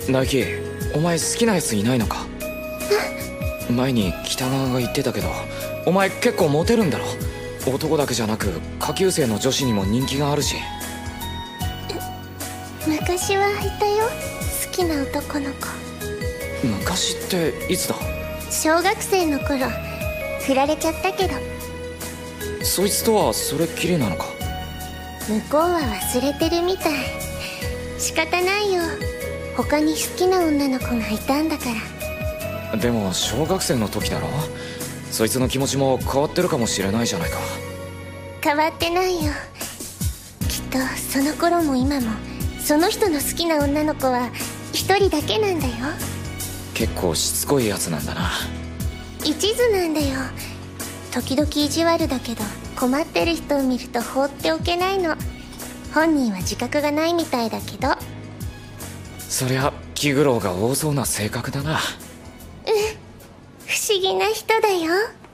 大輝、お前好きなやついないのか？前に北川が言ってたけど、お前結構モテるんだろ。男だけじゃなく下級生の女子にも人気があるし。 昔はいたよ、好きな男の子。 昔っていつだ？ 小学生の頃振られちゃったけど。 そいつとはそれっきりなのか？ 向こうは忘れてるみたい。仕方ないよ、他に好きな女の子がいたんだから。 でも小学生の時だろ。そいつの気持ちも変わってるかもしれないじゃないか。 変わってないよ。きっとその頃も今もその人の好きな女の子は一人だけなんだよ。 結構しつこいやつなんだな。 一途なんだよ。時々意地悪だけど、困ってる人を見ると放っておけないの。本人は自覚がないみたいだけど。 そりゃ気苦労が多そうな性格だな。 不思議な人だよ。